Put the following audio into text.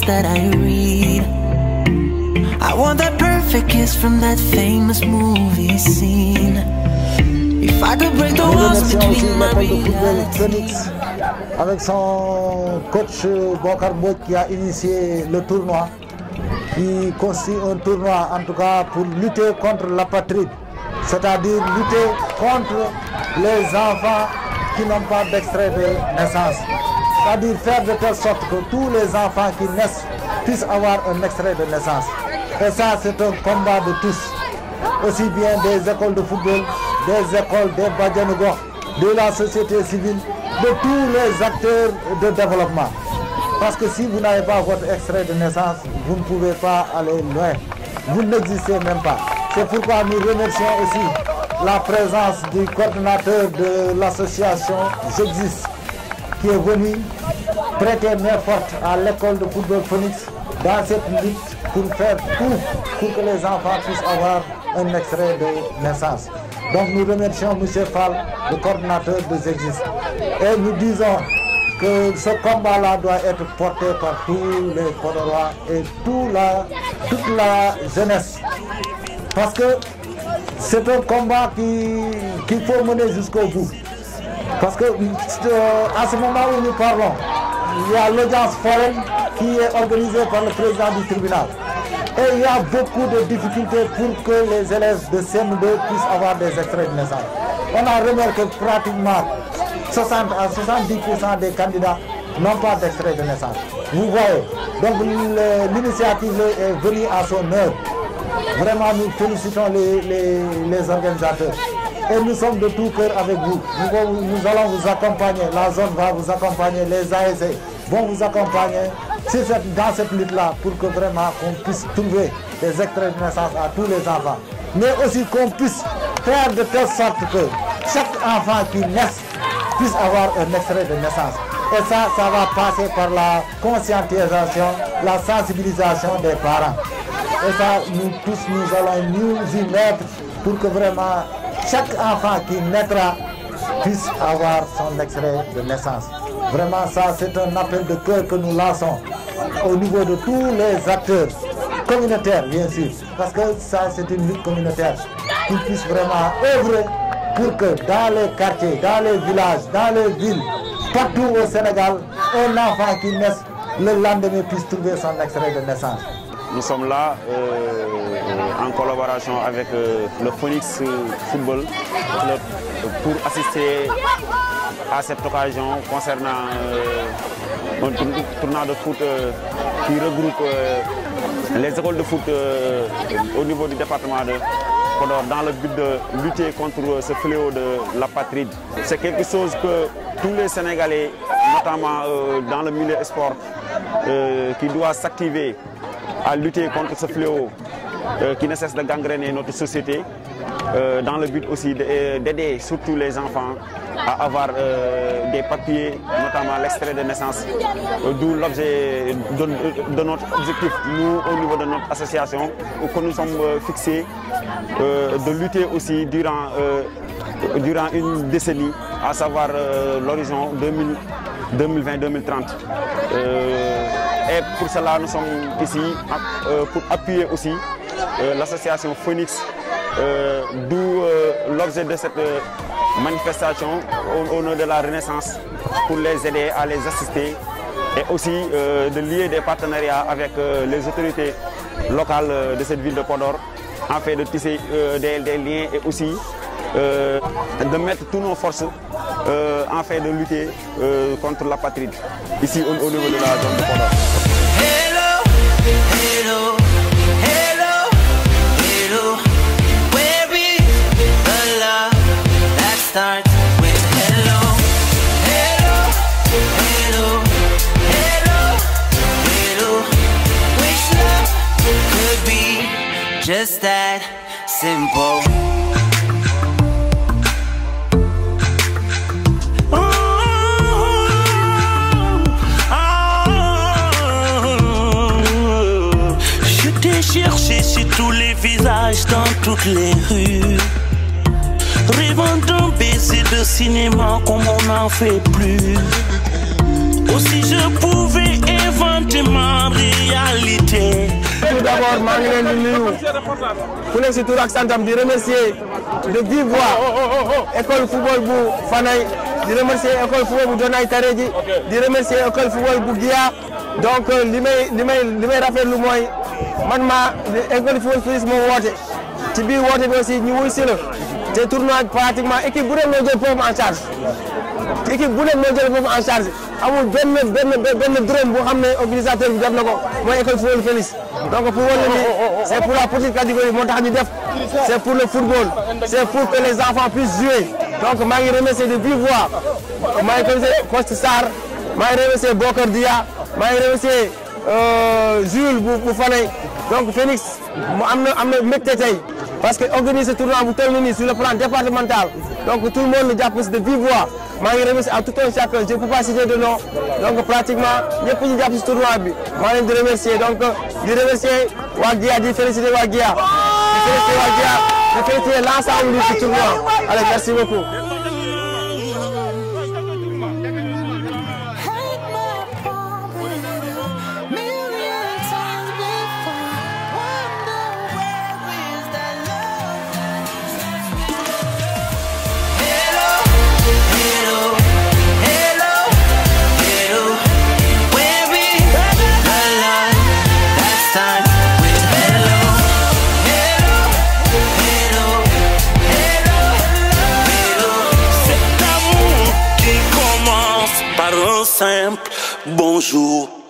that I read. I want that perfect kiss from that famous movie scene. If I could break the walls between my reality. Avec son coach Bokar Mbodj qui a initié le tournoi, qui constitue un tournoi en tout cas pour lutter contre l'apatride, c'est-à-dire lutter contre les enfants qui n'ont pas d'extrait de naissance. C'est-à-dire faire de telle sorte que tous les enfants qui naissent puissent avoir un extrait de naissance. Et ça, c'est un combat de tous, aussi bien des écoles de football, des écoles, des Badianougor, de la société civile, de tous les acteurs de développement. Parce que si vous n'avez pas votre extrait de naissance, vous ne pouvez pas aller loin. Vous n'existez même pas. C'est pourquoi nous remercions aussi la présence du coordinateur de l'association J'existe, qui est venu prêter main forte à l'école de football Phoenix dans cette lutte pour faire tout pour que les enfants puissent avoir un extrait de naissance. Donc nous remercions M. Fall, le coordinateur de J'existe. Et nous disons que ce combat-là doit être porté par tous les Podorois et toute la jeunesse. Parce que c'est un combat qu'il faut mener jusqu'au bout. Parce que à ce moment où nous parlons, il y a l'audience foraine qui est organisée par le président du tribunal. Et il y a beaucoup de difficultés pour que les élèves de CM2 puissent avoir des extraits de naissance. On a remarqué que pratiquement 60 à 70% des candidats n'ont pas d'extrait de naissance. Vous voyez, donc l'initiative est venue à son heure. Vraiment, nous félicitons les organisateurs. Et nous sommes de tout cœur avec vous. Nous allons vous accompagner, la zone va vous accompagner, les ASC vont vous accompagner dans cette lutte-là pour que vraiment qu'on puisse trouver des extraits de naissance à tous les enfants. Mais aussi qu'on puisse faire de telle sorte que chaque enfant qui naisse puisse avoir un extrait de naissance. Et ça va passer par la conscientisation, la sensibilisation des parents. Et ça, nous tous, nous allons nous y mettre pour que vraiment chaque enfant qui naîtra puisse avoir son extrait de naissance. Vraiment, ça, c'est un appel de cœur que nous lançons au niveau de tous les acteurs communautaires, bien sûr. Parce que ça, c'est une lutte communautaire. Qu'ils puissent vraiment œuvrer pour que dans les quartiers, dans les villages, dans les villes, partout au Sénégal, un enfant qui naisse le lendemain puisse trouver son extrait de naissance. Nous sommes là en collaboration avec le Phoenix Football Club pour assister à cette occasion concernant un tournoi de foot qui regroupe les écoles de foot au niveau du département de Podor dans le but de lutter contre ce fléau de l'apatride. C'est quelque chose que tous les Sénégalais, notamment dans le milieu sport, qui doivent s'activer à lutter contre ce fléau qui ne cesse de gangréner notre société, dans le but aussi d'aider surtout les enfants à avoir des papiers, notamment l'extrait de naissance, d'où l'objet de notre objectif, nous au niveau de notre association, que nous sommes fixés de lutter aussi durant une décennie, à savoir l'horizon 2020-2030. Et pour cela, nous sommes ici pour appuyer aussi l'association Phoenix, d'où l'objet de cette manifestation au nom de la Renaissance, pour les aider à les assister et aussi de lier des partenariats avec les autorités locales de cette ville de Podor, afin de tisser des liens et aussi de mettre toutes nos forces afin de lutter contre l'apatride ici au niveau de la zone de Podor. Hello, hello, hello, hello. Where is the love that starts with hello? Hello, hello, hello, hello. Wish love could be just that simple. Chercher sur tous les visages, dans toutes les rues, rêvant d'un baiser de cinéma comme on n'en fait plus. Aussi je pouvais éventuellement rire d'abord maa ngi leen di nuyu ku nekk si tur ak santam di remercier de vive voix école football bu Fanay di remercier école football bu Donay Taredji di remercier école football bu Guia donc li may rafetlu mooy man école football police moo woote ci biir woote bi aussi ñu wuy si la te tournoi pratiquement équipe bu nekk moo jël foofu en charge équipe bu nekk moo jël foofu en charge amul benn dërëm boo xam ne organisateur bi def na ko mooy école football Félix donc pour wane ni c'est pour la petite catégorie moo tax ñu def c'est pour le football c'est pour que les enfants puissent jouer donc maa ngi remercier de vive voix maa ngi remercier coach Sarr maa ngi remercier Bokar Dia maa ngi remercier Jules bu Fanay donc Phoenix mu am na mbégte tey parce que organiser tournoi bu toll nii sur le plan départemental donc tout le monde jàpp si de vive voix maa ngi remercier à tout un chacun je peux pas citer de nom donc pratiquement ñëpp ñu jàpp si tournoi bi maa leen di remercier donc di remercier waa Guia di féliciter waa Guia di féliciter waa Guia di féliciter l'ensemble du tournoi allez merci beaucoup. Simple bonjour.